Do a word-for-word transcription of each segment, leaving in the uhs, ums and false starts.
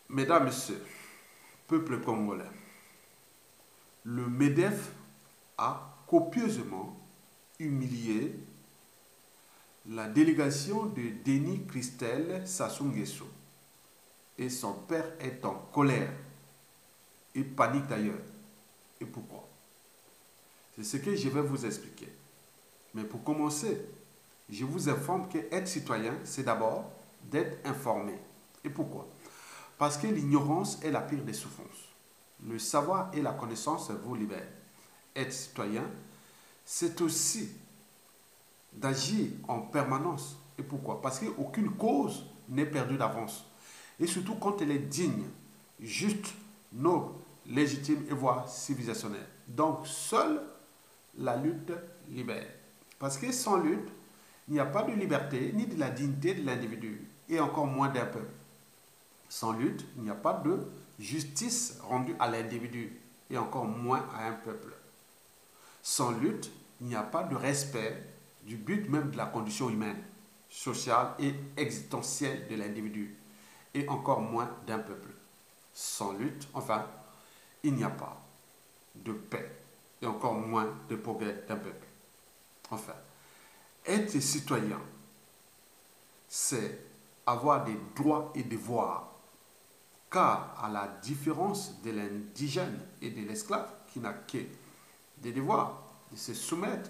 Mesdames, Messieurs, peuple congolais, le MEDEF a copieusement humilié la délégation de Denis Christelle Sassou Nguesso. Et son père est en colère et panique d'ailleurs. Et pourquoi? C'est ce que je vais vous expliquer. Mais pour commencer, je vous informe qu'être citoyen, c'est d'abord d'être informé. Et pourquoi? Parce que l'ignorance est la pire des souffrances. Le savoir et la connaissance vous libèrent. Être citoyen, c'est aussi d'agir en permanence. Et pourquoi? Parce qu'aucune cause n'est perdue d'avance. Et surtout quand elle est digne, juste, noble, légitime et voire civilisationnelle. Donc, seule la lutte libère. Parce que sans lutte, il n'y a pas de liberté ni de la dignité de l'individu, et encore moins d'un peuple. Sans lutte, il n'y a pas de justice rendue à l'individu, et encore moins à un peuple. Sans lutte, il n'y a pas de respect du but même de la condition humaine, sociale et existentielle de l'individu, et encore moins d'un peuple. Sans lutte, enfin, il n'y a pas de paix, et encore moins de progrès d'un peuple. Enfin, être citoyen, c'est avoir des droits et devoirs, car à la différence de l'indigène et de l'esclave, qui n'a que des devoirs, de se soumettre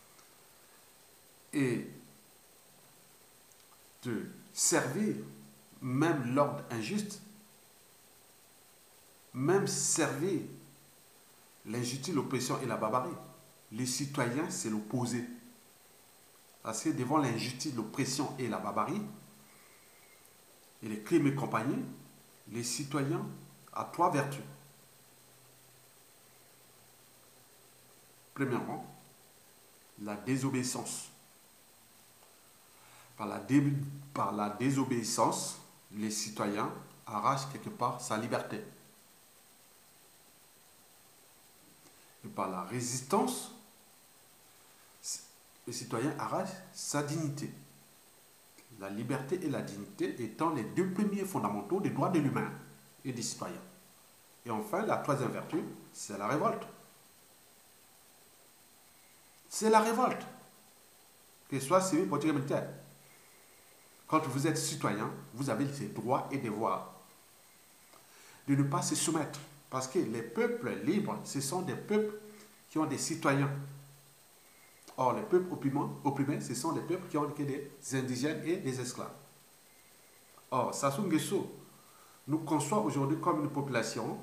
et de servir même l'ordre injuste, même servir l'injustice, l'oppression et la barbarie. Les citoyens, c'est l'opposé. Parce que devant l'injustice, l'oppression et la barbarie, et les crimes et compagnie, les citoyens ont trois vertus. Premièrement, la désobéissance. Par la, dé, par la désobéissance, les citoyens arrachent quelque part sa liberté. Et par la résistance, les citoyens arrachent sa dignité. La liberté et la dignité étant les deux premiers fondamentaux des droits de l'humain et des citoyens. Et enfin, la troisième vertu, c'est la révolte. C'est la révolte, que ce soit civil, politique et militaire. Quand vous êtes citoyen, vous avez ces droits et devoirs de ne pas se soumettre. Parce que les peuples libres, ce sont des peuples qui ont des citoyens. Or, les peuples opprimés, opprimés, ce sont des peuples qui ont que des indigènes et des esclaves. Or, Sassou Nguesso nous conçoit aujourd'hui comme une population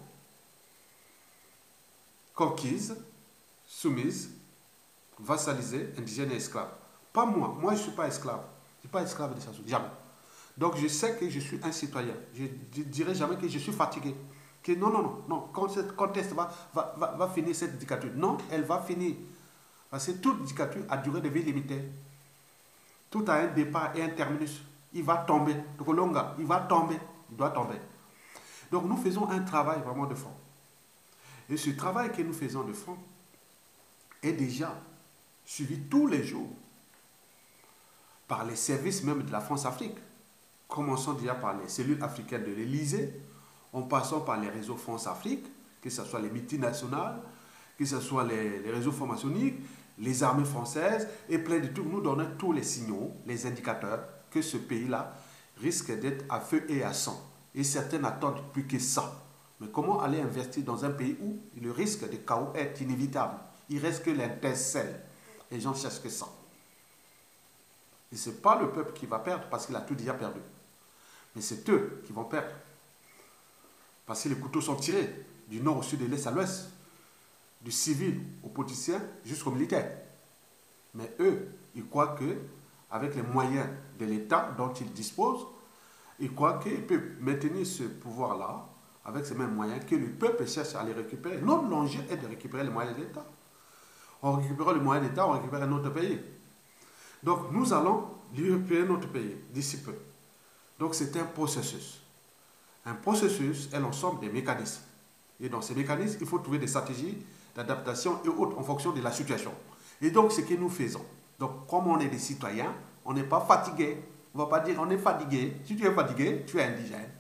conquise, soumise, vassalisée, indigène et esclave. Pas moi. Moi, je ne suis pas esclave. Je ne suis pas esclave de Sassou. Jamais. Donc, je sais que je suis un citoyen. Je ne dirai jamais que je suis fatigué. Que non, non, non. non. Quand cette conteste va, va, va, va finir cette dictature. Non, elle va finir. Parce que toute dictature a durée de vie limitée. Tout a un départ et un terminus. Il va tomber. Donc, Longa, il va tomber. Il doit tomber. Donc, nous faisons un travail vraiment de fond. Et ce travail que nous faisons de fond est déjà suivi tous les jours par les services même de la France-Afrique. Commençons déjà par les cellules africaines de l'Élysée, en passant par les réseaux France-Afrique, que ce soit les multinationales, que ce soit les, les réseaux formationniques, les armées françaises, et plein de trucs. Nous donnons tous les signaux, les indicateurs, que ce pays-là risque d'être à feu et à sang. Et certains n'attendent plus que ça. Mais comment aller investir dans un pays où le risque de chaos est inévitable? Il reste que l'intercelle. Les gens cherchent que ça. Et ce n'est pas le peuple qui va perdre parce qu'il a tout déjà perdu. Mais c'est eux qui vont perdre. Parce que les couteaux sont tirés du nord au sud, de l'est à l'ouest, du civil au politicien jusqu'au militaire. Mais eux, ils croient que avec les moyens de l'État dont ils disposent, ils croient qu'ils peuvent maintenir ce pouvoir-là avec ces mêmes moyens que le peuple cherche à les récupérer. Notre l'enjeu est de récupérer les moyens de l'État. On récupère les moyens d'État, on récupère notre pays. Donc nous allons récupérer notre pays d'ici peu. Donc c'est un processus. Un processus est l'ensemble des mécanismes. Et dans ces mécanismes, il faut trouver des stratégies d'adaptation et autres en fonction de la situation. Et donc ce que nous faisons. Donc comme on est des citoyens, on n'est pas fatigué. On ne va pas dire on est fatigué. Si tu es fatigué, tu es indigène.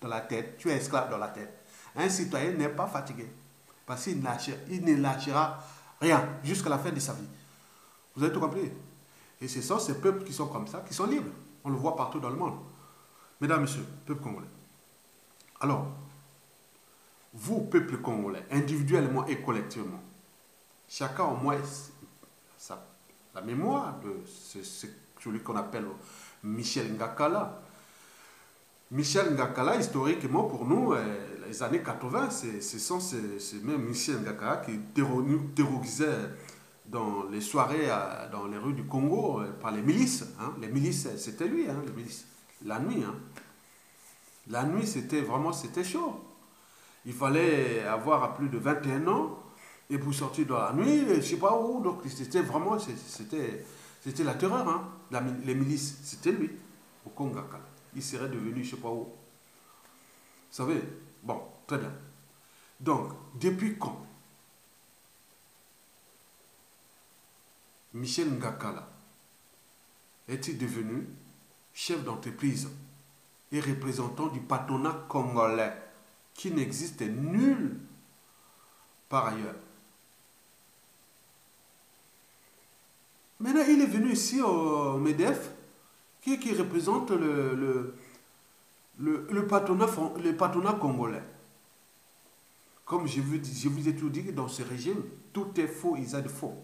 dans la tête, tu es esclave dans la tête. Un citoyen n'est pas fatigué parce qu'il ne lâchera rien jusqu'à la fin de sa vie. Vous avez tout compris? Et ce sont ces peuples qui sont comme ça, qui sont libres. On le voit partout dans le monde. Mesdames, Messieurs, peuple congolais. Alors, vous, peuple congolais, individuellement et collectivement, chacun au moins sa, la mémoire de ce, ce, celui qu'on appelle Michel Ngakala. Michel Ngakala, historiquement, pour nous, euh, les années quatre-vingt, ce sont ces, ces mêmes Michel Ngakala qui terrorisait dans les soirées, euh, dans les rues du Congo, euh, par les milices. Hein. Les milices, c'était lui, hein, les milices. La nuit. Hein. La nuit, c'était vraiment, c'était chaud. Il fallait avoir plus de vingt et un ans, et pour sortir dans la nuit, je ne sais pas où, donc c'était vraiment, c'était la terreur. Hein. La, les milices, c'était lui, au Congo. Il serait devenu, je ne sais pas où. Vous savez, bon, très bien. Donc, depuis quand Michel Ngakala est-il devenu chef d'entreprise et représentant du patronat congolais qui n'existe nulle par ailleurs? Maintenant, il est venu ici au MEDEF qui, qui représente le, le, le, le, patronat, le patronat congolais. Comme je vous, je vous ai tout dit, dans ce régime, tout est faux, ils ont de faux.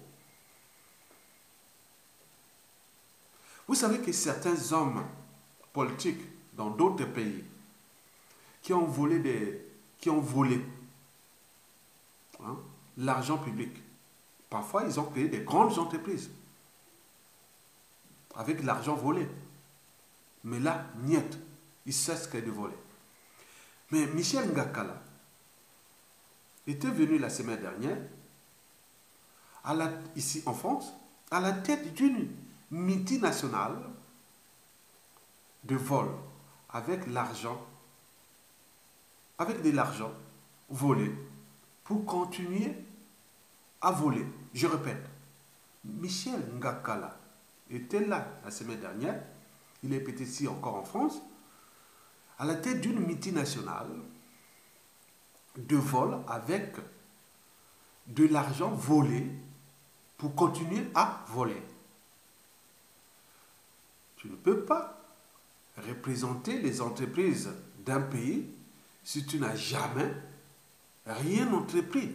Vous savez que certains hommes politiques dans d'autres pays qui ont volé, des, qui ont volé hein, l'argent public, parfois ils ont créé des grandes entreprises avec l'argent volé. Mais là, niet, il sait ce qu'est de voler. Mais Michel Ngakala était venu la semaine dernière, à la, ici en France, à la tête d'une multinationale de vol avec l'argent, avec de l'argent volé pour continuer à voler. Je répète, Michel Ngakala était là la semaine dernière, il est ici encore en France, à la tête d'une multinationale de vol avec de l'argent volé pour continuer à voler. Tu ne peux pas représenter les entreprises d'un pays si tu n'as jamais rien entrepris.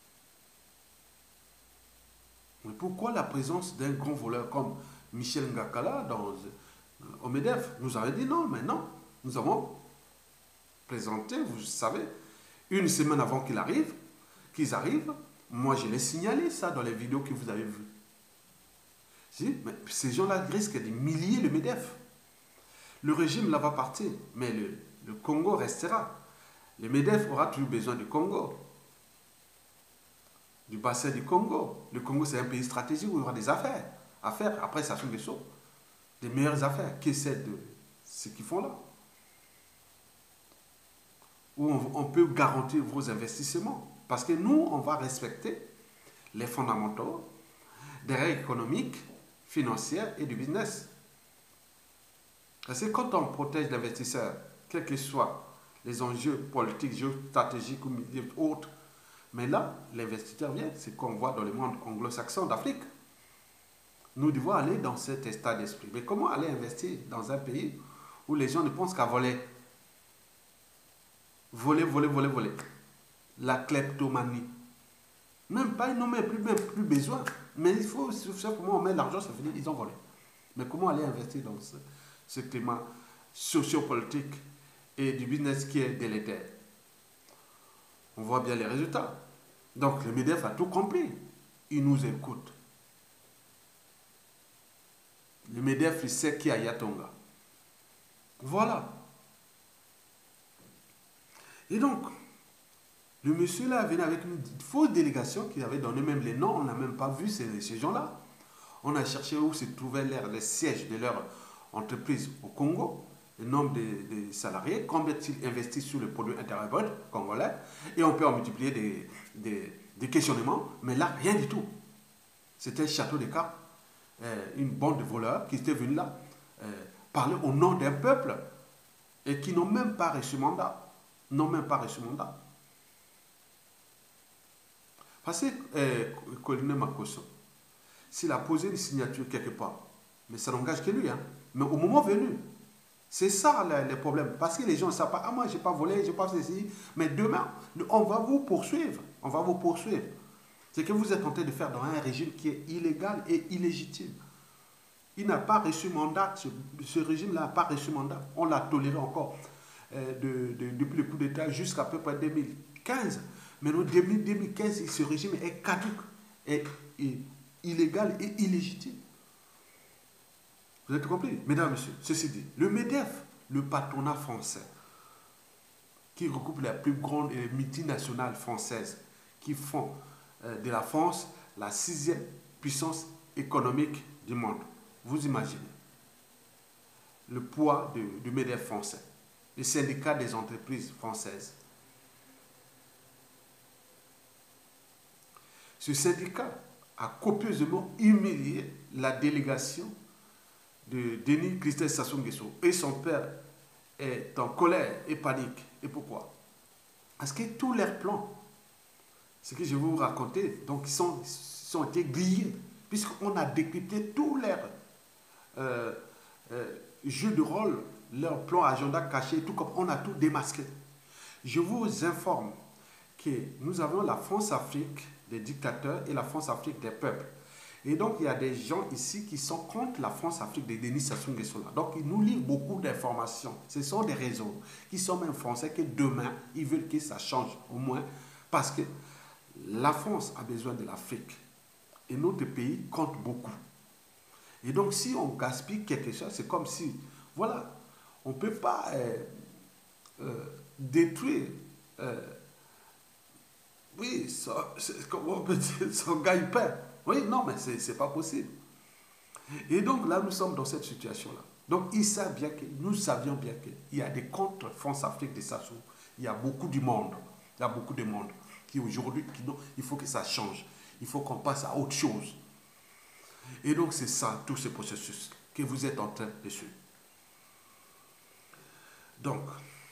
Mais pourquoi la présence d'un grand voleur comme Michel Ngakala dans, au MEDEF? Nous avons dit non, mais non. Nous avons présenté, vous savez, une semaine avant qu'il arrive, qu'ils arrivent. Moi, je l'ai signalé ça dans les vidéos que vous avez vues. Si, mais ces gens-là risquent de milliers le MEDEF. Le régime là va partir, mais le, le Congo restera. Le MEDEF aura toujours besoin du Congo, du bassin du Congo. Le Congo, c'est un pays stratégique où il y aura des affaires à faire. Après, ça sont des choses, des meilleures affaires. Qui c'est de ce qu'ils font là? Où on, on peut garantir vos investissements. Parce que nous, on va respecter les fondamentaux des règles économiques, financières et du business. Parce que quand on protège l'investisseur, quels que soient les enjeux politiques, géostratégiques ou autres, mais là, l'investisseur vient, c'est ce qu'on voit dans le monde anglo-saxon d'Afrique. Nous devons aller dans cet état d'esprit. Mais comment aller investir dans un pays où les gens ne pensent qu'à voler? Voler, voler, voler, voler. La kleptomanie. Même pas, ils n'ont même plus, même plus besoin. Mais il faut savoir comment on met l'argent, c'est fini, ils ont volé. Mais comment aller investir dans ce, ce climat sociopolitique et du business qui est délétère? On voit bien les résultats. Donc le MEDEF a tout compris. Il nous écoute. Le MEDEF, il sait qui est Yatonga. Voilà. Et donc, le monsieur là venait avec une fausse délégation qui avait donné même les noms. On n'a même pas vu ces, ces gens-là. On a cherché où se trouvaient les sièges de leur entreprise au Congo, le nombre de, de salariés, combien ils investissent sur le produit intérieur brut congolais, et on peut en multiplier des, des, des questionnements, mais là, rien du tout. C'était un château de cartes, euh, une bande de voleurs qui étaient venus là euh, parler au nom d'un peuple et qui n'ont même pas reçu mandat. N'ont même pas reçu mandat. Parce que euh, Colonel Makosso, s'il a posé une signature quelque part, mais ça n'engage que lui. Hein. Mais au moment venu, c'est ça le, le problème. Parce que les gens ne savent pas, ah moi je n'ai pas volé, je n'ai pas fait ceci. Mais demain, on va vous poursuivre. On va vous poursuivre. C'est que vous êtes en train de faire dans un régime qui est illégal et illégitime. Il n'a pas reçu mandat, ce, ce régime-là n'a pas reçu mandat. On l'a toléré encore euh, de, de, depuis le coup d'État jusqu'à peu près deux mille quinze. Mais en deux mille quinze, ce régime est caduc, est, est illégal et illégitime. Vous avez compris? Mesdames, Messieurs, ceci dit, le MEDEF, le patronat français, qui regroupe les plus grandes et les multinationales françaises, qui font euh, de la France la sixième puissance économique du monde. Vous imaginez le poids de, du MEDEF français, le syndicat des entreprises françaises. Ce syndicat a copieusement humilié la délégation de Denis Christophe Sassou Nguesso. Et son père est en colère et panique. Et pourquoi? Parce que tous leurs plans, ce que je vais vous raconter, donc ils sont, sont été grillés, puisqu'on a décrypté tous leurs euh, euh, jeux de rôle, leurs plans, agenda cachés, tout comme on a tout démasqué. Je vous informe que nous avons la France-Afrique des dictateurs et la France-Afrique des peuples. Et donc, il y a des gens ici qui sont contre la France-Afrique de Denis Sassou Nguesso. Donc, ils nous livrent beaucoup d'informations. Ce sont des réseaux qui sont même français que demain, ils veulent que ça change au moins. Parce que la France a besoin de l'Afrique. Et notre pays compte beaucoup. Et donc, si on gaspille quelque chose, c'est comme si, voilà, on ne peut pas euh, euh, détruire... Euh, Oui, ça, comment on peut dire, son gagne-pain. Oui, non, mais ce n'est pas possible. Et donc là, nous sommes dans cette situation-là. Donc, ils savent bien que, nous savions bien qu'il y a des contre France-Afrique de Sassou. Il y a beaucoup du monde. Il y a beaucoup de monde qui aujourd'hui, il faut que ça change. Il faut qu'on passe à autre chose. Et donc, c'est ça, tout ce processus que vous êtes en train de suivre. Donc,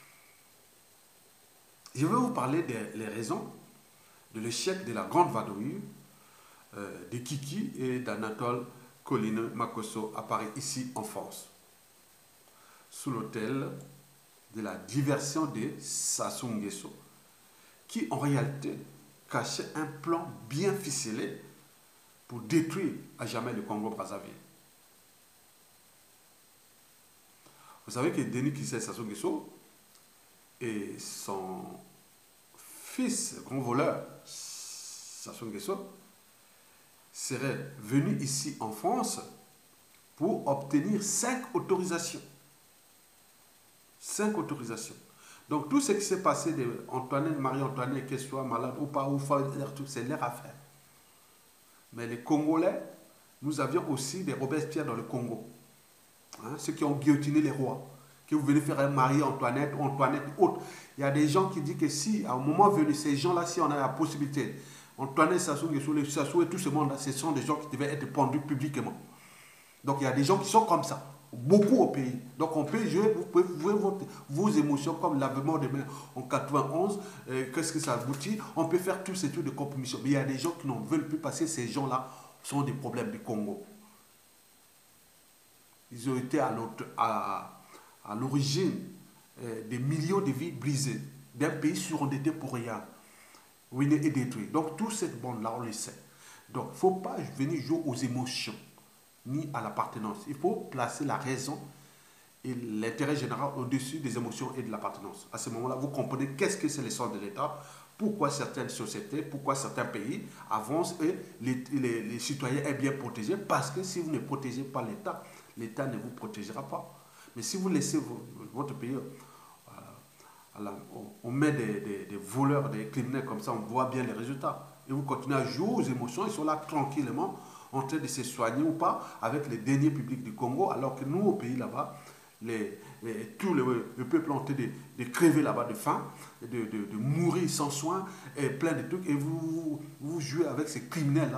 je vais vous parler des les raisons de l'échec de la grande vadrouille euh, de Kiki et d'Anatole Colonel Makosso à Paris, ici en France, sous l'autel de la diversion de Sassou Nguesso, qui en réalité cachait un plan bien ficelé pour détruire à jamais le Congo-Brazzaville. Vous savez que Denis Christophe Sassou Nguesso et son fils, grand voleur, Sassou Nguesso, serait venu ici en France pour obtenir cinq autorisations. Cinq autorisations. Donc tout ce qui s'est passé de Antoinette, Marie-Antoinette, qu'elle soit malade ou pas, ou c'est leur affaire. Mais les Congolais, nous avions aussi des Robespierre dans le Congo. Hein, ceux qui ont guillotiné les rois. Que vous venez faire un Marie-Antoinette ou Antoinette ou autre. Il y a des gens qui disent que si, à un moment venu, ces gens-là, si on a la possibilité, Antoinette, Sassou Nguesso, Sassou et tout ce monde-là, ce sont des gens qui devaient être pendus publiquement. Donc il y a des gens qui sont comme ça, beaucoup au pays. Donc on peut jouer, vous pouvez jouer votre, vos émotions comme l'avènement de mai en quatre-vingt-onze, euh, qu'est-ce que ça aboutit. On peut faire tous ces trucs de compromission. Mais il y a des gens qui n'en veulent plus parce que ces gens-là sont des problèmes du Congo. Ils ont été à l'autre... à à l'origine euh, des millions de vies brisées, d'un pays surendetté pour rien, ruiné et détruit. Donc, toute cette bande-là, on le sait. Donc, il ne faut pas venir jouer aux émotions, ni à l'appartenance. Il faut placer la raison et l'intérêt général au-dessus des émotions et de l'appartenance. À ce moment-là, vous comprenez qu'est-ce que c'est l'essence de l'État, pourquoi certaines sociétés, pourquoi certains pays avancent et les, les, les citoyens sont bien protégés. Parce que si vous ne protégez pas l'État, l'État ne vous protégera pas. Mais si vous laissez votre pays euh, à la, on met des, des, des voleurs, des criminels comme ça, on voit bien les résultats. Et vous continuez à jouer aux émotions, ils sont là tranquillement en train de se soigner ou pas avec les deniers publics du Congo, alors que nous, au pays là-bas, les, les, tout le, le peuple est en train de, de crever là-bas de faim, de, de, de mourir sans soin, et plein de trucs. Et vous, vous, vous jouez avec ces criminels-là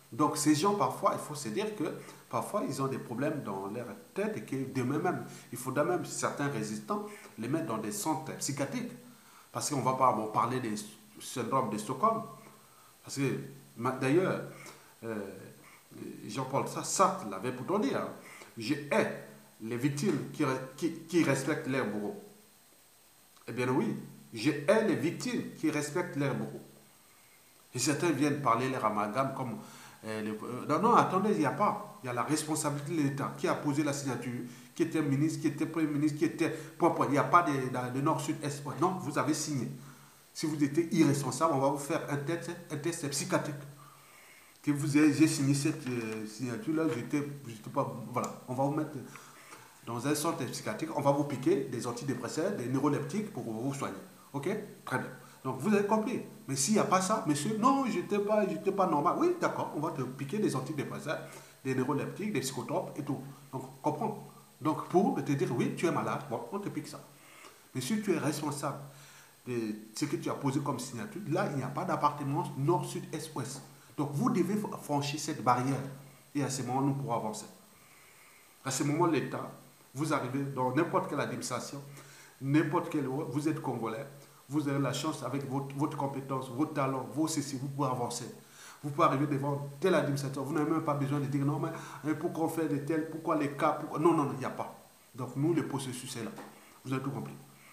Donc ces gens, parfois, il faut se dire que parfois, ils ont des problèmes dans leur tête et que demain même, il faudra même certains résistants les mettre dans des centres psychiatriques. Parce qu'on ne va pas bon, parler des syndromes de Stockholm. Parce que, d'ailleurs, euh, Jean-Paul Sartre l'avait pourtant dit, hein, je hais les victimes qui, qui, qui respectent leurs bourreaux. Eh bien oui, je hais les victimes qui respectent leurs bourreaux. Et certains viennent parler leur amalgame comme... Euh, les, euh, non, non, attendez, il n'y a pas. Il y a la responsabilité de l'État qui a posé la signature, qui était ministre, qui était premier ministre, qui était... Point, point. Il n'y a pas de, de, de nord, sud, est. Non, vous avez signé. Si vous étiez irresponsable, on va vous faire un test, un test psychiatrique. Que vous ayez signé cette euh, signature-là, j'étais pas... Voilà, on va vous mettre dans un centre psychiatrique, on va vous piquer des antidépresseurs, des neuroleptiques pour vous soigner. Ok? Très bien. Donc vous avez compris. Mais s'il n'y a pas ça, monsieur, non, je n'étais pas, j'étais pas normal. Oui, d'accord, on va te piquer des antidépresseurs, des neuroleptiques, des psychotropes et tout. Donc, comprends. Donc, pour te dire, oui, tu es malade, bon, on te pique ça. Mais si tu es responsable de ce que tu as posé comme signature, là, il n'y a pas d'appartement nord, sud, est, ouest. Donc, vous devez franchir cette barrière. Et à ce moment, nous pourrons avancer. À ce moment, l'État, vous arrivez dans n'importe quelle administration, n'importe quel, vous êtes Congolais, vous avez la chance, avec votre, votre compétence, votre talent, vos ceci, vous pouvez avancer. Vous pouvez arriver devant tel administrateur. Vous n'avez même pas besoin de dire non, mais pourquoi on fait de tel, pourquoi les cas, pourquoi... Non, non, non, il n'y a pas. Donc nous, le processus est là. Vous avez tout compris.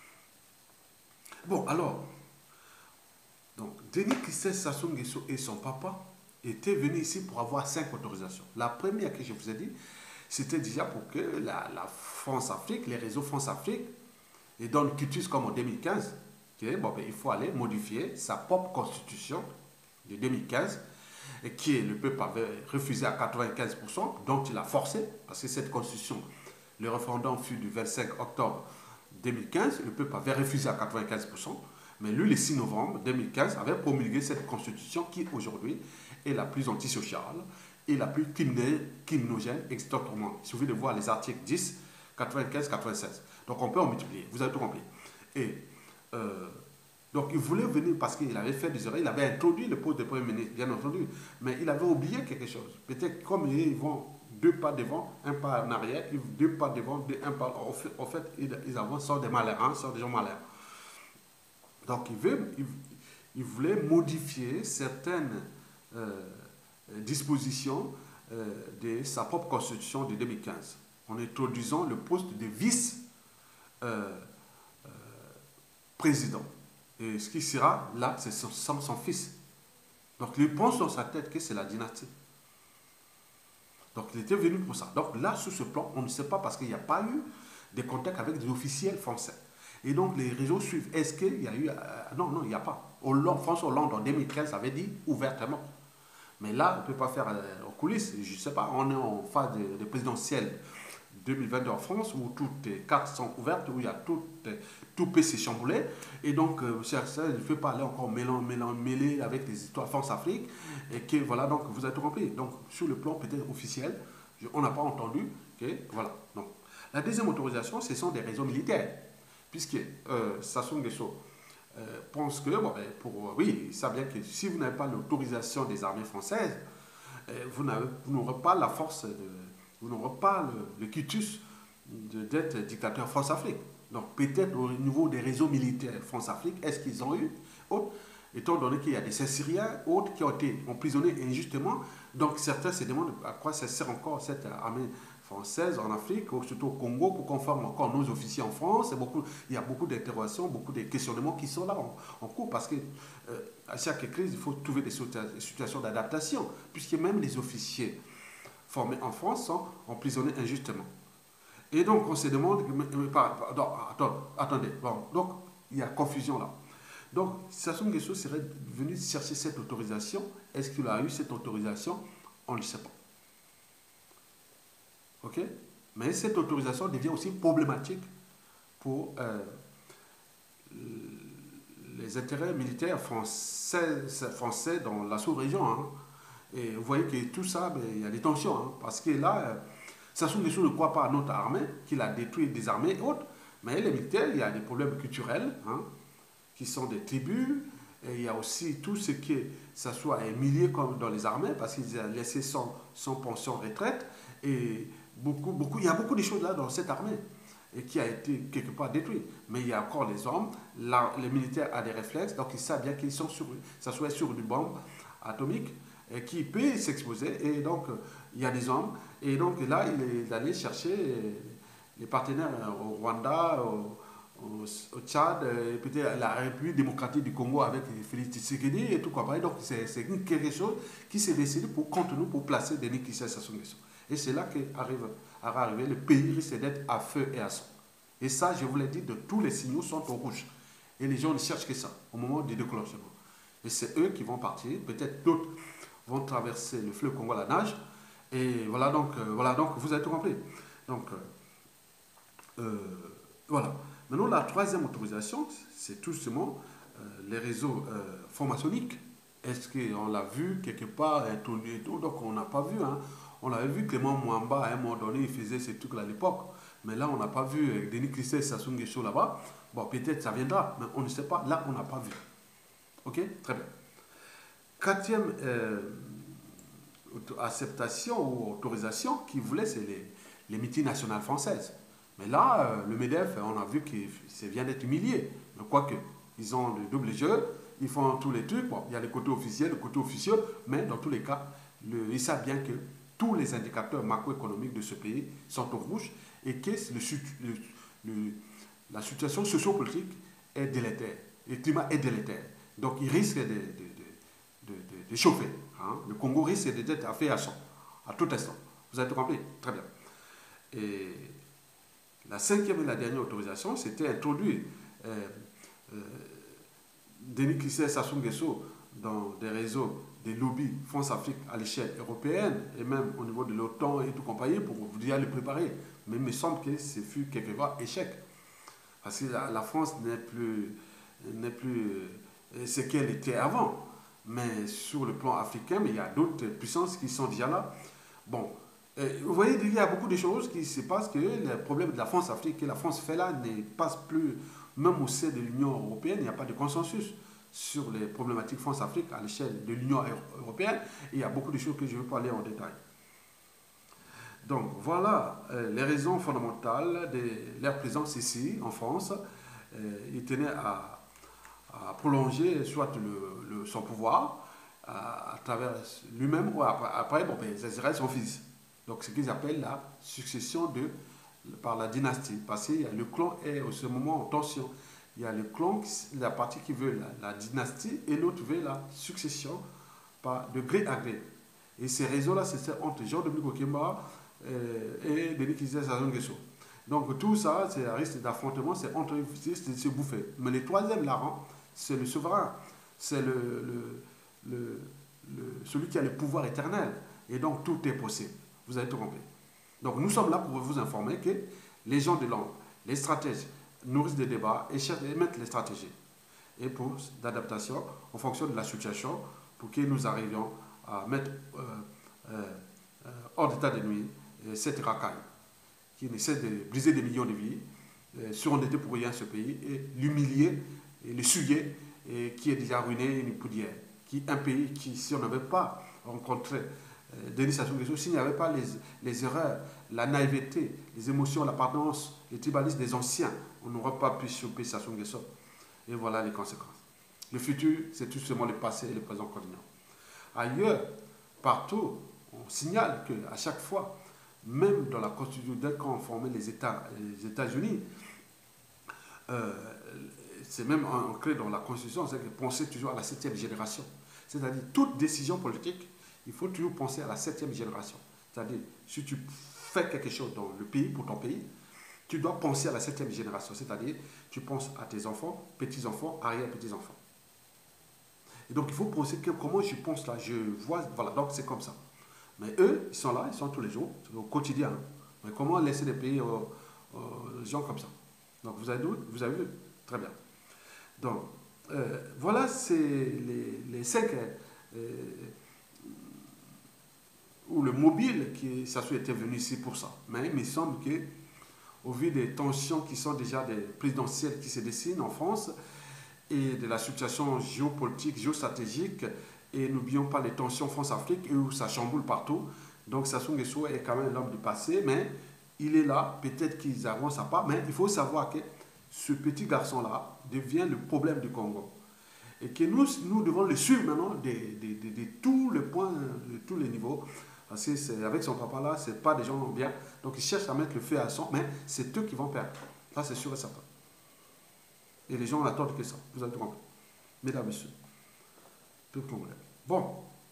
Bon, alors, donc, Denis Christophe Sassou Nguesso et son papa étaient venus ici pour avoir cinq autorisations. La première que je vous ai dit, c'était déjà pour que la, la France-Afrique, les réseaux France-Afrique, et dans le cutus comme en deux mille quinze, okay, bon, ben, il faut aller modifier sa propre constitution de deux mille quinze, et qui le peuple avait refusé à quatre-vingt-quinze pour cent, donc il a forcé, parce que cette constitution, le référendum fut du vingt-cinq octobre deux mille quinze, le peuple avait refusé à quatre-vingt-quinze pour cent, mais lui, le six novembre deux mille quinze, avait promulgué cette constitution qui, aujourd'hui, est la plus antisociale et la plus criminogène existant au monde. Il suffit de voir les articles dix, quatre-vingt-quinze, quatre-vingt-seize. Donc on peut en multiplier, vous avez tout compris. Et euh, donc il voulait venir parce qu'il avait fait des erreurs, il avait introduit le poste de Premier ministre, bien entendu, mais il avait oublié quelque chose. Peut-être comme ils vont deux pas devant, un pas en arrière, deux pas devant, deux, un pas... En fait, en fait ils avancent, sont des malheurs, hein, sont des gens malheurs. Donc il, veut, il, il voulait modifier certaines euh, dispositions euh, de sa propre constitution de deux mille quinze en introduisant le poste de vice euh, euh, président. Et ce qui sera là, c'est son, son fils. Donc il pense dans sa tête que c'est la dynastie. Donc il était venu pour ça. Donc là, sur ce plan, on ne sait pas parce qu'il n'y a pas eu de contact avec des officiels français. Et donc les réseaux suivent. Est-ce qu'il y a eu... Euh, non, non, il n'y a pas. Hollande, François Hollande en deux mille treize avait dit ouvertement. Mais là, on ne peut pas faire euh, en coulisses. Je ne sais pas, on est en phase de, de présidentielle deux mille vingt-deux en France où toutes les cartes sont ouvertes, où il y a tout, tout peut s'échambouler. Et donc, euh, ça, il ne faut pas aller encore mêler, mêler, mêler avec les histoires France-Afrique. Et que voilà, donc vous avez tout compris. Donc, sur le plan peut-être officiel, je, on n'a pas entendu que voilà. Donc, la deuxième autorisation, ce sont des raisons militaires. Puisque euh, Sassou Nguesso euh, pense que, bon, ben, pour, oui, il sait bien que si vous n'avez pas l'autorisation des armées françaises, euh, vous n'aurez pas la force de. Vous n'aurez pas le, le quitus d'être dictateur France-Afrique. Donc peut-être au niveau des réseaux militaires France-Afrique, est-ce qu'ils ont eu, autres, étant donné qu'il y a des Syriens, autres qui ont été emprisonnés injustement, donc certains se demandent à quoi ça sert encore cette armée française en Afrique, surtout au Congo, pour qu'on forme encore nos officiers en France. Beaucoup, il y a beaucoup d'interrogations, beaucoup de questionnements qui sont là en, en cours, parce que euh, à chaque crise, il faut trouver des situations d'adaptation, puisque même les officiers formés en France sont emprisonnés injustement. Et donc, on se demande... Pardon, attends, attendez, bon, donc, il y a confusion là. Donc, Sassou Nguesso serait venu chercher cette autorisation. Est-ce qu'il a eu cette autorisation? On ne sait pas. OK? Mais cette autorisation devient aussi problématique pour euh, les intérêts militaires français, français dans la sous-région, hein. Et vous voyez que tout ça, ben, il y a des tensions. Hein, parce que là, euh, Sassou Nguesso ne croit pas à notre armée, qu'il a détruit des armées et autres. Mais les militaires, il y a des problèmes culturels, hein, qui sont des tribus, Et il y a aussi tout ce qui est, ça soit humilié comme dans les armées, parce qu'ils ont laissé sans, sans pension retraite. Et beaucoup, beaucoup, il y a beaucoup de choses là dans cette armée et qui a été quelque part détruit. Mais il y a encore les hommes, là, les militaires ont des réflexes, donc ils savent bien qu'ils sont sur, ça soit sur une bombe atomique et qui peut s'exposer. Et donc, il y a des hommes. Et donc là, il est allé chercher les partenaires au Rwanda, au, au, au Tchad, et peut-être la République démocratique du Congo avec Félix Tshisekedi et tout quoi. Donc, c'est quelque chose qui s'est décidé pour contre nous, pour placer Denis Kissé Sassou Nguesso. Et c'est là qu'arrive arriver, le pays risque d'être à feu et à sang. Et ça, je vous l'ai dit, de tous les signaux sont au rouge. Et les gens ne cherchent que ça, au moment du déclenchement. Et c'est eux qui vont partir, peut-être d'autres vont traverser le fleuve Congo à la nage. Et voilà donc, euh, voilà donc vous avez tout compris. Donc, euh, euh, voilà. Maintenant, la troisième autorisation, c'est tout simplement euh, les réseaux euh, franc-maçonniques. Est-ce qu'on l'a vu quelque part, tout, tout, donc on n'a pas vu, hein. On avait vu Clément Mwamba, à un moment donné, il faisait ces trucs-là à l'époque. Mais là, on n'a pas vu Denis Kissé Sassou Nguesso là-bas. Bon, peut-être ça viendra, mais on ne sait pas. Là, on n'a pas vu. Ok? Très bien. Quatrième euh, acceptation ou autorisation qu'ils voulaient, c'est les, les meetings nationales françaises. Mais là, euh, le MEDEF, on a vu qu'il vient d'être humilié. Mais quoique, ils ont le double jeu, ils font tous les trucs. Bon, il y a le côté officiel, le côté officieux, mais dans tous les cas, le, ils savent bien que tous les indicateurs macroéconomiques de ce pays sont au rouge et que le, le, le, la situation sociopolitique est délétère. Le climat est délétère. Donc, il risque de, de, de, de, de, de chauffer. Hein. Le Congo risque d'être à fait à sang, à tout instant. Vous avez tout compris? Très bien. Et la cinquième et la dernière autorisation, c'était introduire euh, euh, Denis Kissé Sassou Nguesso dans des réseaux, des lobbies France-Afrique à l'échelle européenne et même au niveau de l'OTAN et tout compagnie pour vous dire le préparer. Mais il me semble que ce fut quelque part échec. Parce que la, la France n'est plus, n'est plus euh, ce qu'elle était avant. Mais sur le plan africain, mais il y a d'autres puissances qui sont déjà là. Bon, euh, vous voyez, il y a beaucoup de choses qui se passent que le problème de la France-Afrique que la France fait là ne passe plus, même au sein de l'Union européenne, il n'y a pas de consensus sur les problématiques France-Afrique à l'échelle de l'Union européenne. Et il y a beaucoup de choses que je ne vais pas aller en détail. Donc voilà euh, les raisons fondamentales de leur présence ici en France. Euh, ils tenaient à, à prolonger soit le, le, son pouvoir à, à travers lui-même ou après, après bon, ben, ça serait son fils. Donc ce qu'ils appellent la succession de, par la dynastie. Parce que le clan est au ce moment en tension. Il y a le clan, la partie qui veut la, la dynastie et l'autre veut la succession par, de gré à gré. Et ces réseaux-là, c'est entre Jean-Dominique Okemba euh, et Denis Kissé Sassou Nguesso. Donc tout ça, c'est un risque d'affrontement, c'est entre eux, c'est se bouffer. Mais le troisième larron, c'est le souverain, c'est le, le, le, le, celui qui a le pouvoir éternel. Et donc tout est possible. Vous avez tout compris. Donc nous sommes là pour vous informer que les gens de l'ombre, les stratèges, nourrissent des débats et cherchent à mettre les stratégies et pour d'adaptation en fonction de la situation pour que nous arrivions à mettre euh, euh, euh, hors d'état de nuit euh, cette racaille qui essaie de briser des millions de vies, euh, surendetté pour rien ce pays et l'humilier et le suyer et qui est déjà ruiné une poudière. Qui un pays qui, si on n'avait pas rencontré euh, Denis Sassou Nguesso, s'il n'y avait pas les, les erreurs, la naïveté, les émotions, l'appartenance, les tribalismes des anciens, on n'aurait pas pu choper Sassou Nguesso. Et voilà les conséquences. Le futur, c'est tout simplement le passé et le présent continent. Ailleurs, partout, on signale qu'à chaque fois, même dans la Constitution, dès qu'on formait les États, les États-Unis, euh, c'est même ancré dans la Constitution, c'est de penser toujours à la septième génération. C'est-à-dire, toute décision politique, il faut toujours penser à la septième génération. C'est-à-dire, si tu fais quelque chose dans le pays, pour ton pays, tu dois penser à la septième génération. C'est-à-dire, tu penses à tes enfants, petits-enfants, arrière-petits-enfants. Et donc, il faut penser que comment je pense là, je vois, voilà, donc c'est comme ça. Mais eux, ils sont là, ils sont tous les jours, au quotidien. Mais comment laisser des pays aux, aux gens comme ça? Donc, vous avez vu? Vous avez vu? Très bien. Donc, euh, voilà, c'est les, les cinq... Euh, ou le mobile, qui, ça soit été venu ici pour ça. Mais il me semble qu'au vu des tensions qui sont déjà des présidentielles qui se dessinent en France, et de la situation géopolitique, géostratégique. Et n'oublions pas les tensions France-Afrique où ça chamboule partout. Donc Sassou Nguesso est quand même l'homme du passé, mais il est là. Peut-être qu'ils avancent à pas, mais il faut savoir que ce petit garçon-là devient le problème du Congo. Et que nous, nous devons le suivre maintenant de, de, de, de tous les points, de tous les niveaux. Parce que avec son papa-là, ce n'est pas des gens bien. Donc ils cherchent à mettre le feu à son, mais c'est eux qui vont perdre. Ça, c'est sûr et certain. Et les gens n'attendent que ça. Vous avez tout compris. Mesdames, messieurs. Peuple congolais. Bon.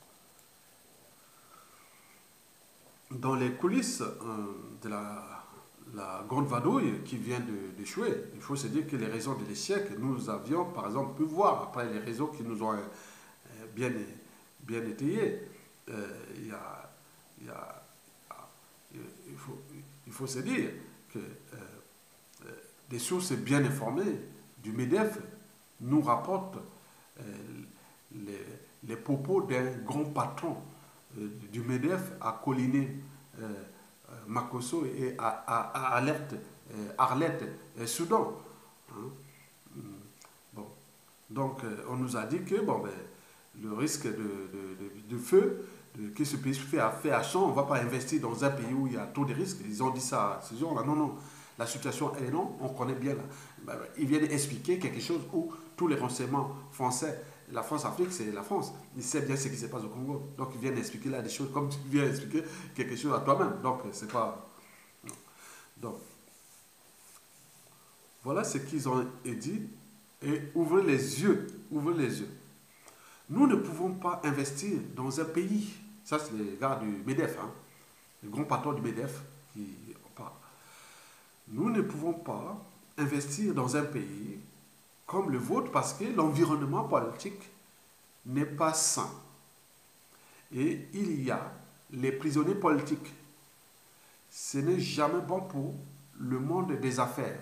Dans les coulisses euh, de la, la grande vadouille qui vient d'échouer, il faut se dire que les raisons de l'échec, nous avions par exemple pu voir, après les raisons qui nous ont euh, bien, bien étayées, euh, il, y a, il, y a, il, faut, il faut se dire que euh, des sources bien informées du MEDEF nous rapportent euh, les, les propos d'un grand patron euh, du MEDEF à Coliné euh, Makosso et à, à, à Alerte, euh, Arlette, euh, Soudan. Hein? Bon. Donc, euh, on nous a dit que bon, ben, le risque de, de, de, de feu de, que ce pays fait à, fait à champ, on ne va pas investir dans un pays où il y a trop de risques. Ils ont dit ça à ces gens-là. Non, non. La situation est non, on connaît bien. Là. Ben, ils viennent expliquer quelque chose où tous les renseignements français, la France-Afrique, c'est la France. Ils savent bien ce qui se passe au Congo. Donc, ils viennent expliquer là des choses comme tu viens expliquer quelque chose à toi-même. Donc, c'est pas... Non. Donc, voilà ce qu'ils ont dit. Et ouvrez les yeux. Ouvrez les yeux. Nous ne pouvons pas investir dans un pays. Ça, c'est les gars du MEDEF, hein, les grands patrons du MEDEF qui parlent. Nous ne pouvons pas investir dans un pays comme le vôtre parce que l'environnement politique n'est pas sain. Et il y a les prisonniers politiques. Ce n'est jamais bon pour le monde des affaires.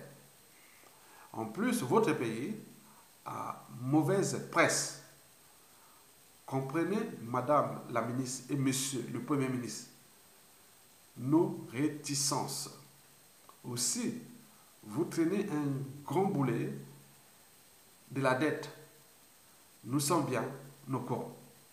En plus, votre pays a mauvaise presse. Comprenez, Madame la ministre et Monsieur le Premier ministre, nos réticences. Aussi, vous traînez un grand boulet de la dette. Nous sommes bien nos corps.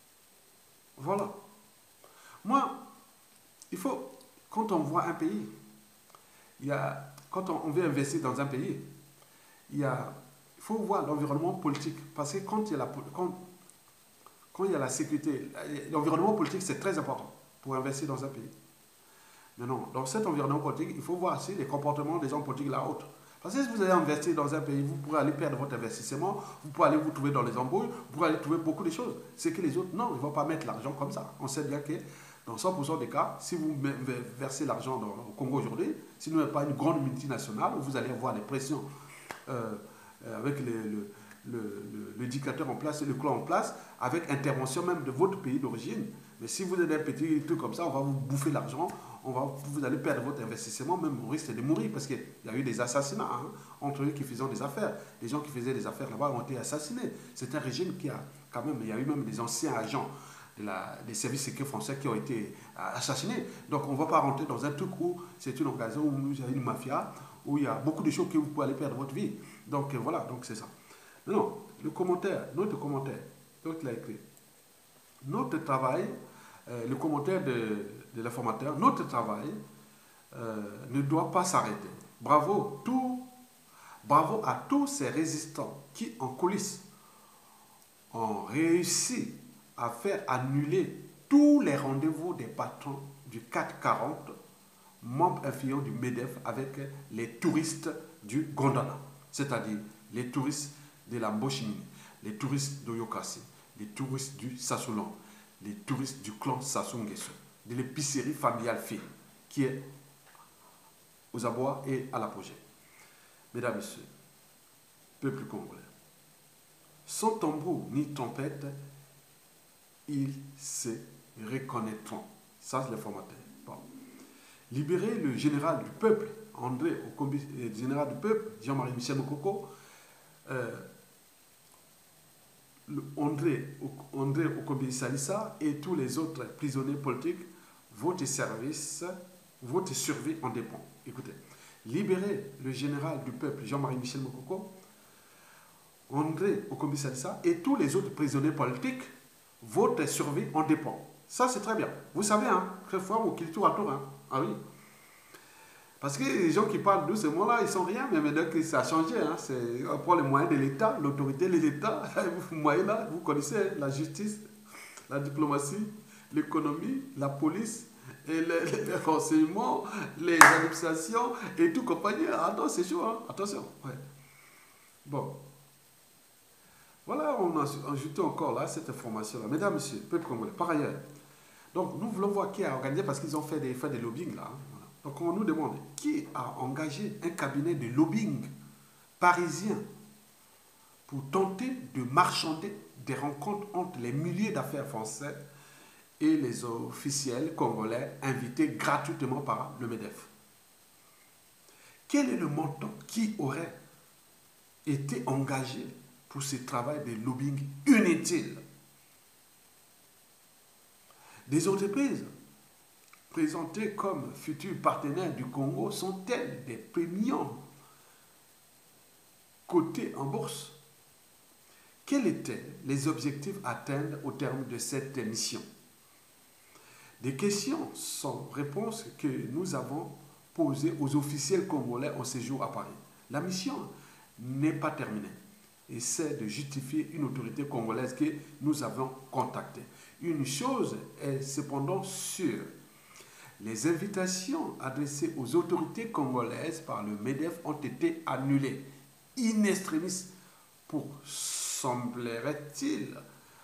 Voilà. Moi, il faut, quand on voit un pays, il y a, quand on, on veut investir dans un pays, il, y a, il faut voir l'environnement politique. Parce que quand il y a la, quand, quand il y a la sécurité, l'environnement politique, c'est très important pour investir dans un pays. Mais non, dans cet environnement politique, il faut voir aussi les comportements des hommes politiques là autres. Parce que si vous allez investir dans un pays, vous pourrez aller perdre votre investissement, vous pourrez aller vous trouver dans les embrouilles, vous pourrez aller trouver beaucoup de choses. C'est que les autres, non, ils ne vont pas mettre l'argent comme ça. On sait bien que dans cent pour cent des cas, si vous versez l'argent au Congo aujourd'hui, si vous n'êtes pas une grande multinationale, vous allez avoir des pressions euh, avec les, le, le, le, le dictateur en place et le clan en place, avec intervention même de votre pays d'origine. Mais si vous êtes un petit truc comme ça, on va vous bouffer l'argent, on va, vous allez perdre votre investissement, même au risque de mourir, parce qu'il y a eu des assassinats hein, entre eux qui faisaient des affaires. Les gens qui faisaient des affaires là-bas ont été assassinés. C'est un régime qui a quand même, il y a eu même des anciens agents de la, des services secrets français qui ont été assassinés. Donc on ne va pas rentrer dans un truc où c'est une organisation, où il y a une mafia, où il y a beaucoup de choses que vous pouvez aller perdre votre vie. Donc voilà, donc c'est ça. Non, non, le commentaire, notre commentaire, donc il a écrit, notre travail, euh, le commentaire de, de l'informateur, notre travail euh, ne doit pas s'arrêter. Bravo, tout, bravo à tous ces résistants qui, en coulisses, ont réussi à faire annuler tous les rendez-vous des patrons du quatre cent quarante, membres influents du MEDEF, avec les touristes du Gondwana, c'est-à-dire les touristes de la Mboshimini, les touristes d'Oyokasi, les touristes du Sassoulon, les touristes du clan Sassou Nguesso, de l'épicerie familiale Fille, qui est aux abois et à l'apogée. Mesdames, Messieurs, peuple congolais, sans tambour ni trompette, ils se reconnaîtront. Ça, c'est le formateur. Bon. Libérer le général du peuple, André, le général du peuple, Jean-Marie Michel Mokoko, euh, André, André Okombi Salissa et tous les autres prisonniers politiques, votre service, votre survie en dépend. Écoutez, libérer le général du peuple, Jean-Marie Michel Mokoko, André Okombisa et tous les autres prisonniers politiques, votre survie en dépend. Ça, c'est très bien. Vous savez, hein, très fort, au Kiltou à tour, hein. Ah oui. Parce que les gens qui parlent de ce mot-là, ils sont rien, mais maintenant que ça a changé, hein, c'est pour les moyens de l'État, l'autorité de l'État, vous moyens là, vous connaissez la justice, la diplomatie, l'économie, la police, et les, les, les renseignements, les administrations et tout compagnie. Attends, c'est chaud, hein, attention. Ouais. Bon. Voilà, on a ajouté encore là cette information-là. Mesdames, Messieurs, peuple congolais, par ailleurs, donc nous voulons voir qui a organisé, parce qu'ils ont fait des, fait des lobbying là. Hein, voilà. Donc on nous demande qui a engagé un cabinet de lobbying parisien pour tenter de marchander des rencontres entre les milliers d'affaires français et les officiels congolais invités gratuitement par le MEDEF. Quel est le montant qui aurait été engagé pour ce travail de lobbying inutile? Des entreprises présentées comme futurs partenaires du Congo sont-elles des premiums cotés en bourse? Quels étaient les objectifs à atteindre au terme de cette mission? Des questions sans réponse que nous avons posées aux officiels congolais en séjour à Paris. La mission n'est pas terminée et c'est de justifier une autorité congolaise que nous avons contactée. Une chose est cependant sûre. Les invitations adressées aux autorités congolaises par le MEDEF ont été annulées in extremis pour, semblerait-il,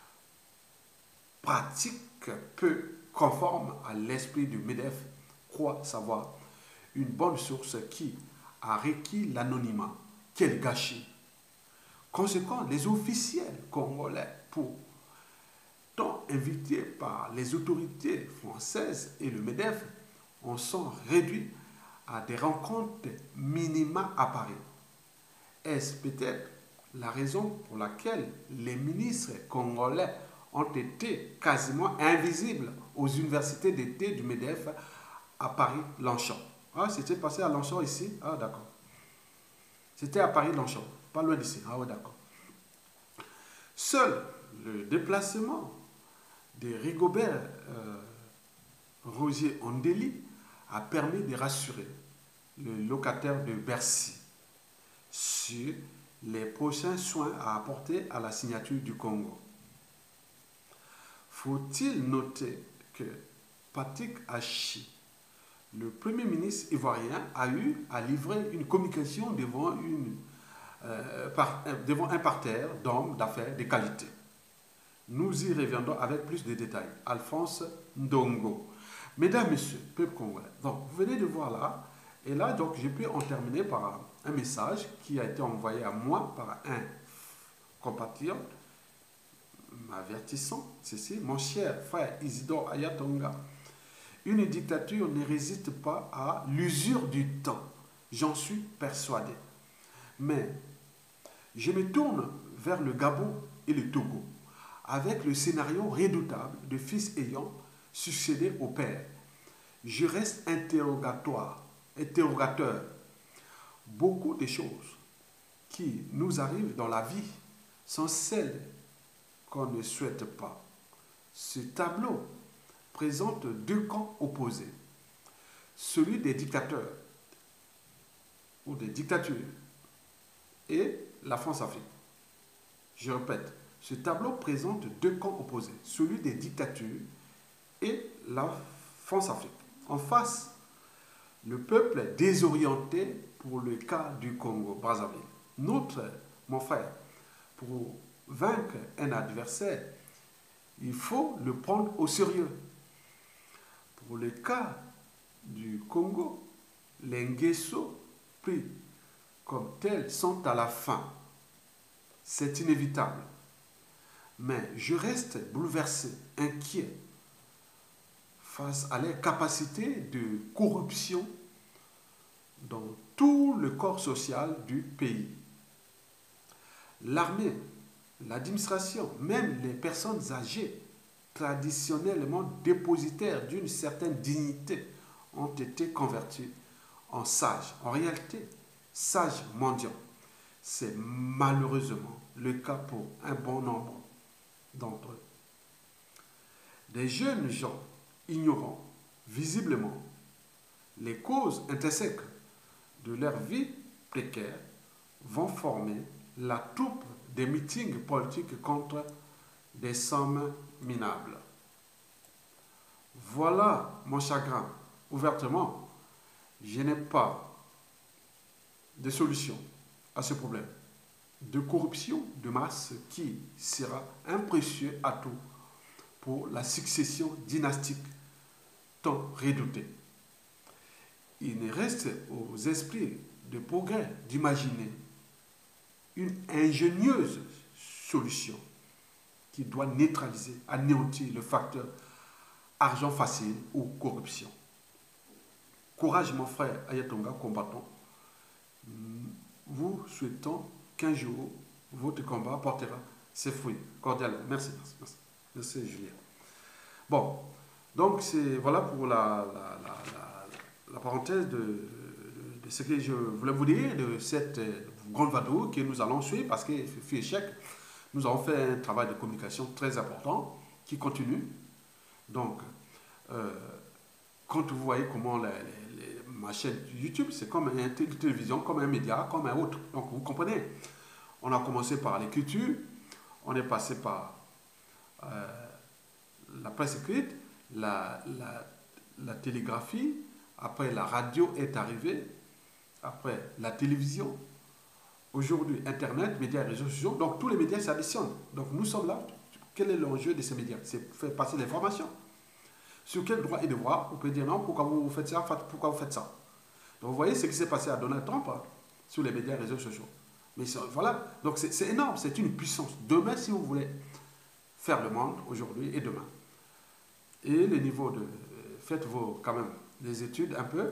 pratique peu conforme à l'esprit du MEDEF, croit savoir une bonne source qui a requis l'anonymat. Quel gâchis! Conséquent, les officiels congolais, pourtant invités par les autorités françaises et le MEDEF, en sont réduits à des rencontres minima à Paris. Est-ce peut-être la raison pour laquelle les ministres congolais ont été quasiment invisibles aux universités d'été du MEDEF à Paris-Longchamp? Ah, c'était passé à Longchamp ici? Ah, d'accord. C'était à Paris-Longchamp, pas loin d'ici. Ah, oui, d'accord. Seul le déplacement de Rigobert euh, Roger Ondeli a permis de rassurer le locataire de Bercy sur les prochains soins à apporter à la signature du Congo. Faut-il noter que Patrick Hachi, le Premier ministre ivoirien, a eu à livrer une communication devant, une, euh, par, devant un parterre d'hommes d'affaires de qualité. Nous y reviendrons avec plus de détails. Alphonse Ndongo. Mesdames, Messieurs, peuple congolais. Donc, vous venez de voir là, et là, donc, j'ai pu en terminer par un message qui a été envoyé à moi par un compatriote, m'avertissant ceci: mon cher frère Isidore Ayatonga, une dictature ne résiste pas à l'usure du temps, j'en suis persuadé. Mais je me tourne vers le Gabon et le Togo, avec le scénario redoutable de fils ayant succédé au père. Je reste interrogatoire, interrogateur. Beaucoup de choses qui nous arrivent dans la vie sont celles qu'on ne souhaite pas. Ce tableau présente deux camps opposés. Celui des dictateurs ou des dictatures et la France-Afrique. Je répète, ce tableau présente deux camps opposés. Celui des dictatures et la France-Afrique. En face, le peuple désorienté pour le cas du Congo-Brazzaville. Notre, mon frère, pour vaincre un adversaire, il faut le prendre au sérieux. Pour le cas du Congo, les Nguesso pris comme tels sont à la fin. C'est inévitable. Mais je reste bouleversé, inquiet face à leur capacité de corruption dans tout le corps social du pays. L'armée, l'administration, même les personnes âgées, traditionnellement dépositaires d'une certaine dignité, ont été converties en sages. En réalité, sages mendiants. C'est malheureusement le cas pour un bon nombre d'entre eux. Des jeunes gens ignorant visiblement les causes intrinsèques de leur vie précaire vont former la troupe des meetings politiques contre des sommes minables. Voilà mon chagrin. Ouvertement, je n'ai pas de solution à ce problème de corruption de masse qui sera un précieux atout pour la succession dynastique tant redoutée. Il ne reste aux esprits de progrès d'imaginer une ingénieuse solution qui doit neutraliser, anéantir le facteur argent facile ou corruption. Courage mon frère Ayatonga combattant. Vous souhaitons qu'un jour votre combat portera ses fruits. Cordialement. Merci, merci, merci. Merci Julien. Bon, donc c'est voilà pour la, la, la, la, la parenthèse de, de, de ce que je voulais vous dire de cette grande vidéo que nous allons suivre parce que fait échec. Nous avons fait un travail de communication très important qui continue. Donc, euh, quand vous voyez comment la, la, la, ma chaîne YouTube, c'est comme une télévision, comme un média, comme un autre. Donc, vous comprenez. On a commencé par l'écriture, on est passé par euh, la presse écrite, la, la, la télégraphie, après la radio est arrivée, après la télévision, aujourd'hui Internet, médias et réseaux sociaux, donc tous les médias s'additionnent. Donc nous sommes là. Quel est l'enjeu de ces médias? C'est faire passer l'information. Sur quel droit et devoir vous pouvez dire non, pourquoi vous faites ça, pourquoi vous faites ça. Donc vous voyez ce qui s'est passé à Donald Trump hein, sur les médias et réseaux sociaux. Mais voilà, donc c'est énorme, c'est une puissance. Demain, si vous voulez faire le monde, aujourd'hui et demain, et le niveau de... Faites vos, quand même, des études un peu,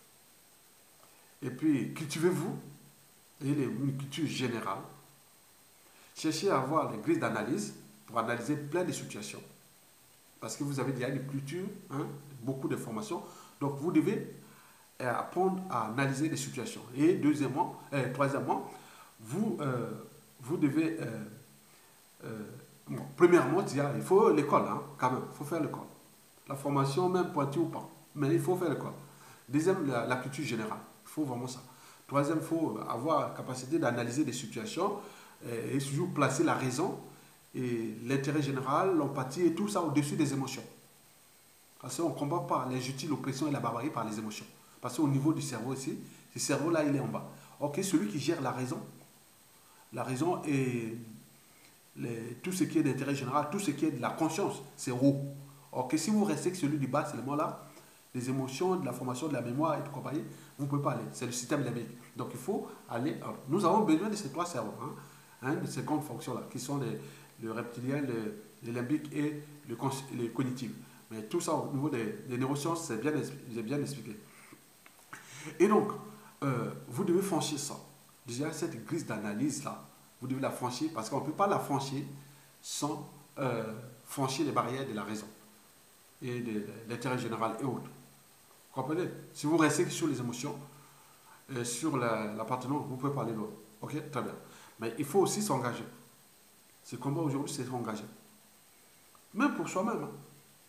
et puis cultivez-vous, et une culture générale. Cherchez à avoir les grilles d'analyse pour analyser plein de situations. Parce que vous avez déjà une culture, hein, beaucoup d'informations, donc vous devez apprendre à analyser les situations. Et deuxièmement, euh, troisièmement, vous, euh, vous devez, euh, euh, bon, premièrement, il faut l'école, hein, quand même, il faut faire l'école. La formation, même pointue ou pas, mais il faut faire l'école. Deuxième, la, la culture générale, il faut vraiment ça. Troisième, il faut avoir la capacité d'analyser des situations euh, et toujours placer la raison et l'intérêt général, l'empathie et tout ça au-dessus des émotions. Parce qu'on ne combat pas l'injustice, l'oppression et la barbarie par les émotions. Parce qu'au niveau du cerveau ici, ce cerveau-là, il est en bas. Ok, celui qui gère la raison, la raison et les, tout ce qui est d'intérêt général, tout ce qui est de la conscience, c'est haut. Ok, si vous restez que celui du bas, c'est le là, les émotions, de la formation, de la mémoire et tout compagnie, vous ne pouvez pas aller. C'est le système limbique. Donc il faut aller. Alors, nous avons besoin de ces trois cerveaux, hein, hein, de ces grandes fonctions-là, qui sont les, le reptilien, le, le limbique et le, le cognitif. Mais tout ça au niveau des, des neurosciences, c'est bien, bien expliqué. Et donc, euh, vous devez franchir ça. Déjà, cette grille d'analyse-là, vous devez la franchir parce qu'on ne peut pas la franchir sans euh, franchir les barrières de la raison et de, de l'intérêt général et autres. Vous comprenez? Si vous restez sur les émotions, euh, sur l'appartenance, la, vous pouvez parler l'autre. Ok? Très bien. Mais il faut aussi s'engager. Ce combat aujourd'hui, c'est s'engager. Même pour soi-même. Hein.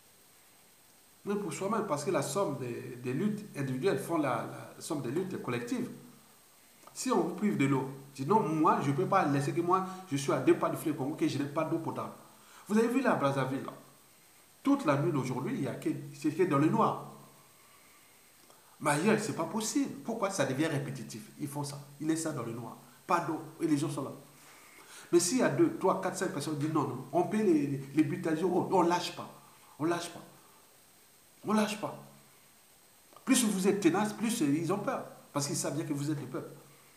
Même pour soi-même, parce que la somme des, des luttes individuelles font la, la somme des luttes collectives. Si on vous prive de l'eau, dis non, moi, je ne peux pas laisser que moi, je suis à deux pas du fleuve Congo, que je n'ai pas d'eau potable. Vous avez vu là à Brazzaville, là, toute la nuit d'aujourd'hui, il y a que dans le noir. Mais ailleurs, ce n'est pas possible. Pourquoi ça devient répétitif? Ils font ça. Ils laissent ça dans le noir. Pas d'eau. Et les gens sont là. Mais s'il y a deux, trois, quatre, cinq personnes qui disent non, non, on paie les, les, les butations, on ne lâche pas. On ne lâche pas. On ne lâche pas. Plus vous êtes tenace, plus ils ont peur. Parce qu'ils savent bien que vous êtes le peuple.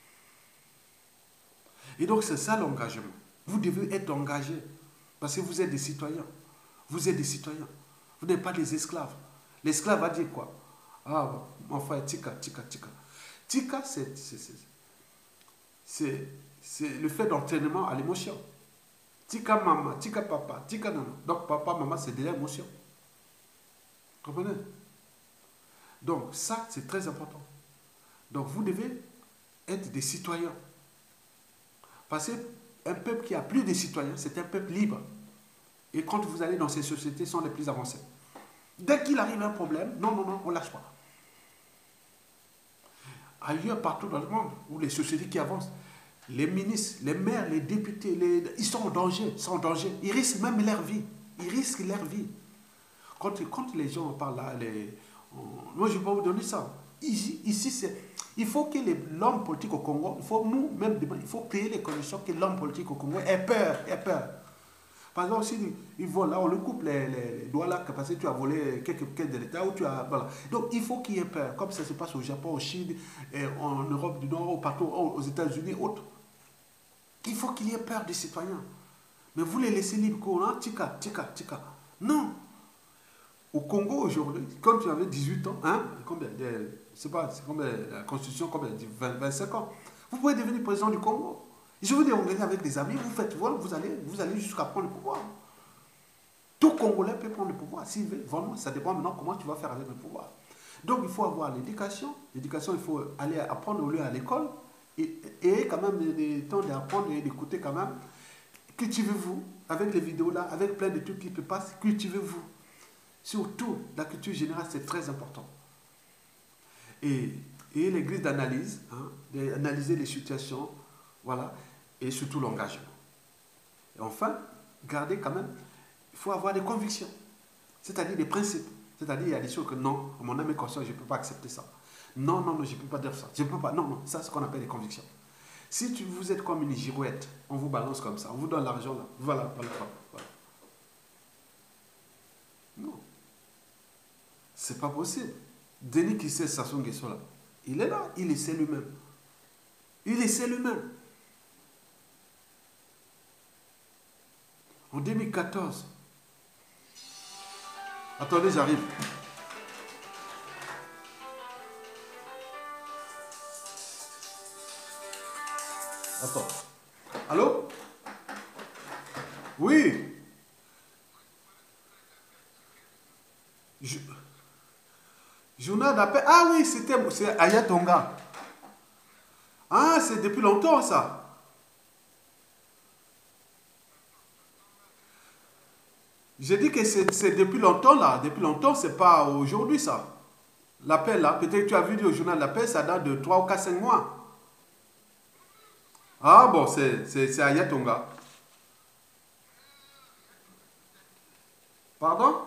Et donc c'est ça l'engagement. Vous devez être engagé. Parce que vous êtes des citoyens. Vous êtes des citoyens. Vous n'êtes pas des esclaves. L'esclave va dire quoi? Ah, mon frère, tika, tika, tika. Tika, c'est le fait d'entraînement à l'émotion. Tika maman, tika papa, tika non. Donc papa, maman, c'est de l'émotion. Vous comprenez? Donc ça, c'est très important. Donc vous devez être des citoyens. Parce que un peuple qui a plus de citoyens, c'est un peuple libre. Et quand vous allez dans ces sociétés, sont les plus avancées. Dès qu'il arrive un problème, non, non, non, on ne lâche pas. Ailleurs, partout dans le monde, où les sociétés qui avancent, les ministres, les maires, les députés, les, ils sont en danger, sont en danger. Ils risquent même leur vie. Ils risquent leur vie. Quand, quand les gens parlent là, les, on, moi je ne vais pas vous donner ça. Ici, ici c'est, il faut que l'homme politique au Congo, il faut nous-mêmes, il faut créer les conditions que l'homme politique au Congo ait peur, ait peur. Par exemple, si il vole là, on le coupe les, les, les doigts là, parce que tu as volé quelques caisses de l'État ou tu as. Voilà. Donc il faut qu'il y ait peur, comme ça se passe au Japon, au Chine, et en Europe du Nord, partout, aux États-Unis, autres. Il faut qu'il y ait peur des citoyens. Mais vous les laissez libres, quoi, tika, tika, tika. Non. Au Congo aujourd'hui, quand tu avais dix-huit ans, hein, combien, je sais pas, c'est combien, la constitution, combien, vingt, vingt-cinq ans, vous pouvez devenir président du Congo. Je vous dis, on est avec des amis, vous faites, voilà, vous allez, vous allez jusqu'à prendre le pouvoir. Tout Congolais peut prendre le pouvoir. S'il veut, vraiment, ça dépend maintenant comment tu vas faire avec le pouvoir. Donc il faut avoir l'éducation. L'éducation, il faut aller apprendre au lieu à l'école. Et, et quand même, le temps d'apprendre et d'écouter quand même. Cultivez-vous avec les vidéos là, avec plein de trucs qui se passent. Cultivez-vous. Surtout, la culture générale, c'est très important. Et, et les grilles d'analyse, hein, d'analyser les situations, voilà, et surtout l'engagement. Et enfin, gardez quand même, il faut avoir des convictions, c'est-à-dire des principes. C'est-à-dire, il y a des choses que non, mon âme est consciente, je ne peux pas accepter ça. Non, non, non, je ne peux pas dire ça. Je peux pas, non, non, ça c'est ce qu'on appelle des convictions. Si tu, vous êtes comme une girouette, on vous balance comme ça, on vous donne l'argent là, voilà, voilà, voilà. Non. C'est pas possible. Denis qui sait Sassou Nguesso là, il est là, il essaie lui-même. Il essaie lui-même. En deux mille quatorze. Attendez, j'arrive. Attends. Allô? Oui. Je... Journal d'appel. Ah oui, c'était Aya Tonga. Ah, c'est depuis longtemps ça. J'ai dit que c'est depuis longtemps là. Depuis longtemps, c'est pas aujourd'hui ça. L'appel là, peut-être que tu as vu au journal l'appel, ça date de trois ou quatre, cinq mois. Ah bon, c'est Aya Tonga. Pardon?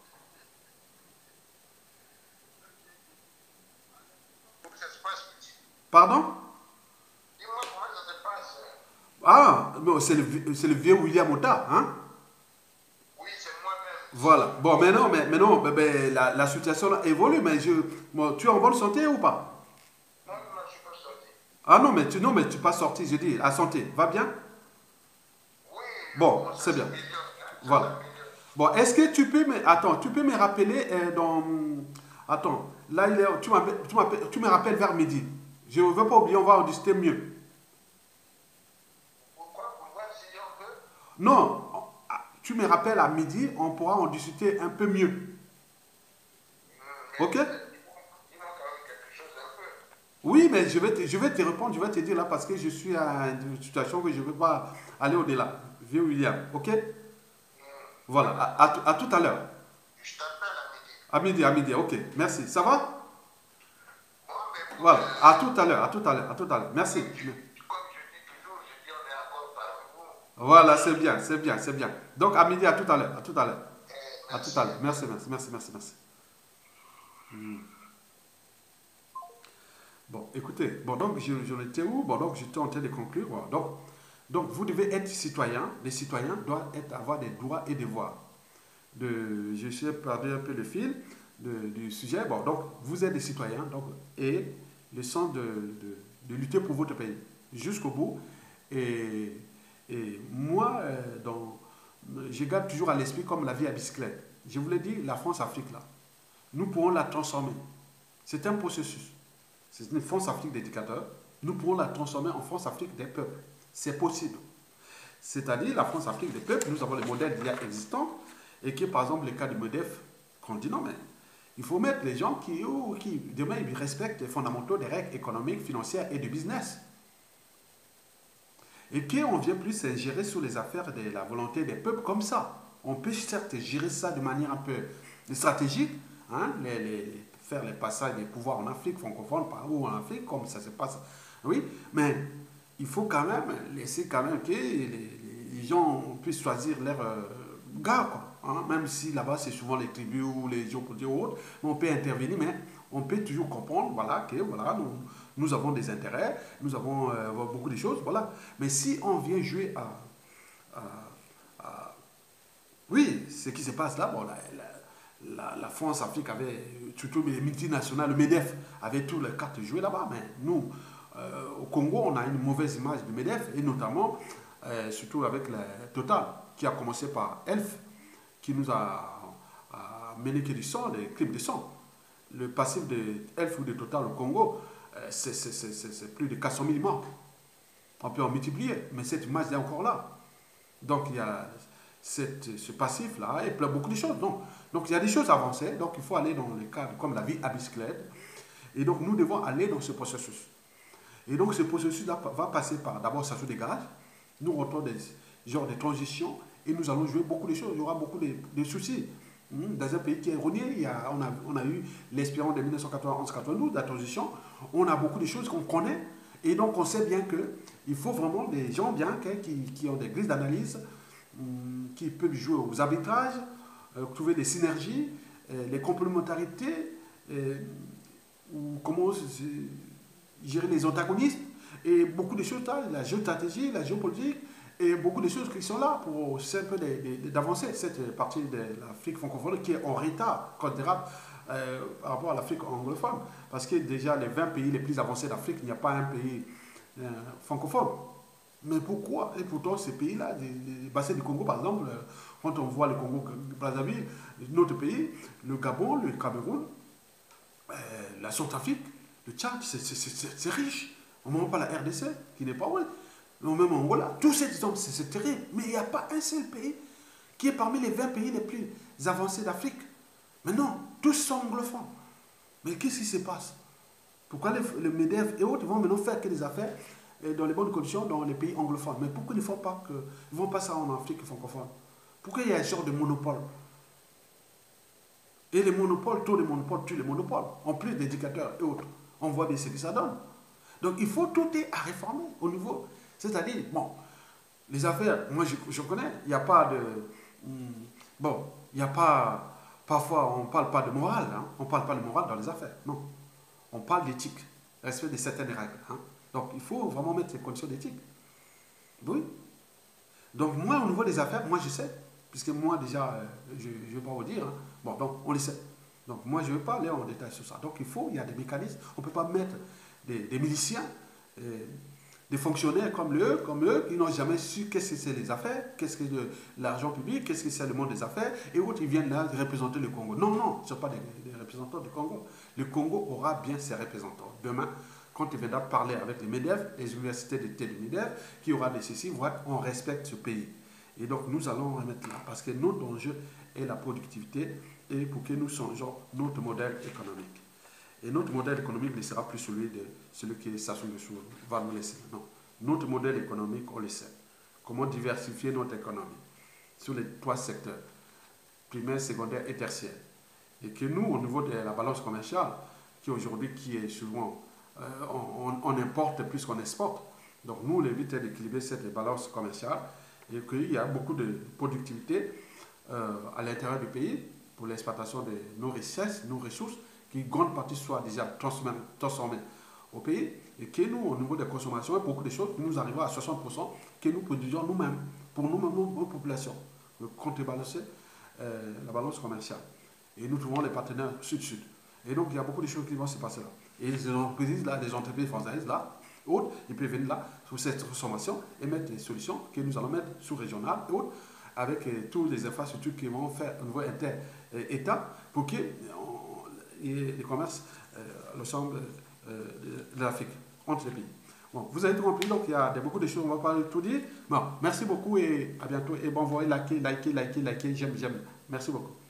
Pardon? Dis-moi comment ça se passe. Ah, c'est le, le vieux William Ota, hein? Oui, c'est moi-même. Voilà. Bon, maintenant, mais, maintenant ben, ben, la, la situation là évolue, mais je, bon, tu es en bonne santé ou pas? Non, non, je ne suis pas sorti. Ah non, mais tu non, mais tu n'es pas sorti, je dis, à santé. Va bien? Oui. Bon, c'est bien. Voilà. Bon, est-ce que tu peux me... Attends, tu peux me rappeler euh, dans... Attends, là, il est... tu, tu, tu me rappelles vers midi. Je ne veux pas oublier, on va en discuter mieux. Pourquoi? Pour voir si on peut? Non, tu me rappelles à midi, on pourra en discuter un peu mieux. Mais ok? Il manque quand même quelque chose un peu. Oui, mais je vais, te, je vais te répondre, je vais te dire là parce que je suis à une situation où je ne veux pas aller au-delà. Vieux William, ok? Mm. Voilà, à, à, à tout à l'heure. Je t'appelle à midi. À midi, à midi, ok. Merci. Ça va? Voilà, à tout à l'heure, à tout à l'heure, à tout à l'heure. Merci. Comme je dis toujours, je dis on est encore parmi vous. Voilà, c'est bien, c'est bien, c'est bien. Donc à midi, à tout à l'heure, à tout à l'heure. À tout à l'heure. Merci, merci, merci, merci, merci. Hmm. Bon, écoutez, bon donc j'en étais où? Bon donc j'étais en train de conclure. Voilà. Donc, donc vous devez être citoyen. Les citoyens doivent être, avoir des droits et devoirs. De, je sais perdu un peu le fil de, du sujet. Bon, donc vous êtes des citoyens, donc et le sens de, de, de lutter pour votre pays jusqu'au bout. Et, et moi, euh, dans, je garde toujours à l'esprit comme la vie à bicyclette. Je vous l'ai dit, la France-Afrique, là, nous pourrons la transformer. C'est un processus. C'est une France-Afrique d'éducateurs. Nous pourrons la transformer en France-Afrique des peuples. C'est possible. C'est-à-dire, la France-Afrique des peuples, nous avons les modèles d'I A existants, et que, par exemple, le cas du MEDEF, qu'on dit non, mais il faut mettre les gens qui, oh, qui demain, ils respectent les fondamentaux des règles économiques, financières et de business. Et qu'on vient plus gérer sur les affaires de la volonté des peuples comme ça. On peut certes gérer ça de manière un peu stratégique, hein, les, les, faire les passages des pouvoirs en Afrique francophone, par où en Afrique, comme ça se passe. Oui, mais il faut quand même laisser quand même que les, les gens puissent choisir leur euh, gars, quoi. Hein, même si là-bas c'est souvent les tribus ou les géopolitiques ou autres, on peut intervenir, mais on peut toujours comprendre, voilà, que voilà, nous, nous avons des intérêts, nous avons euh, beaucoup de choses, voilà. Mais si on vient jouer à, à, à oui, ce qui se passe là, bon, la, la, la, la France, Afrique avait, surtout les multinationales, le MEDEF avait toutes les cartes jouées là-bas, mais nous, euh, au Congo, on a une mauvaise image du MEDEF, et notamment, euh, surtout avec la Total, qui a commencé par Elf, qui nous a, a mené que du sang, des crimes de sang. Le passif de Elf ou de Total au Congo, euh, c'est plus de quatre cent mille morts. On peut en multiplier, mais cette image est encore là. Donc il y a cette, ce passif-là, et plein beaucoup de choses. Donc, donc il y a des choses avancées, donc il faut aller dans les cadres comme la vie à bicyclette. Et donc nous devons aller dans ce processus. Et donc ce processus-là va passer par d'abord ça se dégage, nous rentrons des genres de transitions, et nous allons jouer beaucoup de choses. Il y aura beaucoup de, de soucis. Dans un pays qui est erroné, il y a, on, a, on a eu l'espérance de mille neuf cent quatre-vingt-onze quatre-vingt-douze, la transition. On a beaucoup de choses qu'on connaît. Et donc, on sait bien qu'il faut vraiment des gens bien qui, qui ont des grilles d'analyse, qui peuvent jouer aux arbitrages, euh, trouver des synergies, euh, les complémentarités, euh, ou comment gérer les antagonistes, et beaucoup de choses là, la géostratégie, la géopolitique, et beaucoup de choses qui sont là pour un peu d'avancer cette partie de l'Afrique francophone qui est en retard considérable euh, par rapport à l'Afrique anglophone. Parce que déjà, les vingt pays les plus avancés d'Afrique, il n'y a pas un pays euh, francophone. Mais pourquoi? Et pourtant, ces pays-là, les bassins du Congo, par exemple, quand on voit le Congo, Brazzaville, notre pays, le Gabon, le Cameroun, euh, la Centrafrique, le Tchad, c'est riche. On ne voit pas la R D C, qui n'est pas ouais. Même Angola, tous ces exemples, c'est terrible. Mais il n'y a pas un seul pays qui est parmi les vingt pays les plus avancés d'Afrique. Mais non, tous sont anglophones. Mais qu'est-ce qui se passe? Pourquoi les, les MEDEF et autres vont maintenant faire que des affaires dans les bonnes conditions dans les pays anglophones? Mais pourquoi ils ne font pas, que, ils vont pas ça en Afrique francophone? Pourquoi il y a un genre de monopole? Et les monopoles, tous les monopoles tuent les monopoles. En plus d'éducateurs et autres. On voit bien ce que ça donne. Donc il faut tout est à réformer au niveau. C'est-à-dire, bon, les affaires, moi je, je connais, il n'y a pas de. Hmm, bon, il n'y a pas. Parfois, on ne parle pas de morale, hein, on ne parle pas de morale dans les affaires, non. On parle d'éthique, respect de certaines règles. Hein. Donc, il faut vraiment mettre les conditions d'éthique. Oui. Donc, moi, au niveau des affaires, moi, je sais, puisque moi, déjà, je ne vais pas vous dire, hein. Bon, donc, on le sait. Donc, moi, je ne vais pas aller en détail sur ça. Donc, il faut, il y a des mécanismes, on ne peut pas mettre des, des miliciens, euh, des fonctionnaires comme eux, comme eux, qui n'ont jamais su qu'est-ce que c'est les affaires, qu'est-ce que l'argent public, qu'est-ce que c'est le monde des affaires, et autres, ils viennent là représenter le Congo. Non, non, ce ne sont pas des, des représentants du Congo. Le Congo aura bien ses représentants. Demain, quand il viendra parler avec les MEDEF, les universités d'été du MEDEF, qui aura des ceci, voilà, on respecte ce pays. Et donc, nous allons remettre là, parce que notre enjeu est la productivité, et pour que nous changeons notre modèle économique. Et notre modèle économique ne sera plus celui de celui qui Sassou Nguesso va nous laisser. Non. Notre modèle économique, on le sait. Comment diversifier notre économie sur les trois secteurs, primaire, secondaire et tertiaire. Et que nous, au niveau de la balance commerciale, qui aujourd'hui qui est souvent, euh, on, on, importe plus qu'on exporte. Donc nous, le but est d'équilibrer cette balance commerciale et qu'il y a beaucoup de productivité euh, à l'intérieur du pays pour l'exploitation de nos richesses, nos ressources, qu'une grande partie soit déjà transformée au pays et que nous, au niveau des consommations, beaucoup de choses, nous arrivons à soixante pour cent que nous produisons nous-mêmes, pour nous-mêmes, nos populations, contrebalancer euh, la balance commerciale. Et nous trouvons les partenaires sud-sud. Et donc, il y a beaucoup de choses qui vont se passer là. Et les entreprises, là, les entreprises françaises, là, autres, ils peuvent venir là, sur cette transformation et mettre des solutions que nous allons mettre sous-régionales et autres, avec euh, toutes les infrastructures qui vont faire au niveau inter-État pour que et les commerces, euh, l'ensemble euh, de, de l'Afrique, entre les pays. Bon, vous avez tout compris, donc il y a des, beaucoup de choses, on ne va pas tout dire. Bon, merci beaucoup et à bientôt. Et bon, vous voyez, likez, likez, likez, likez, j'aime, j'aime. Merci beaucoup.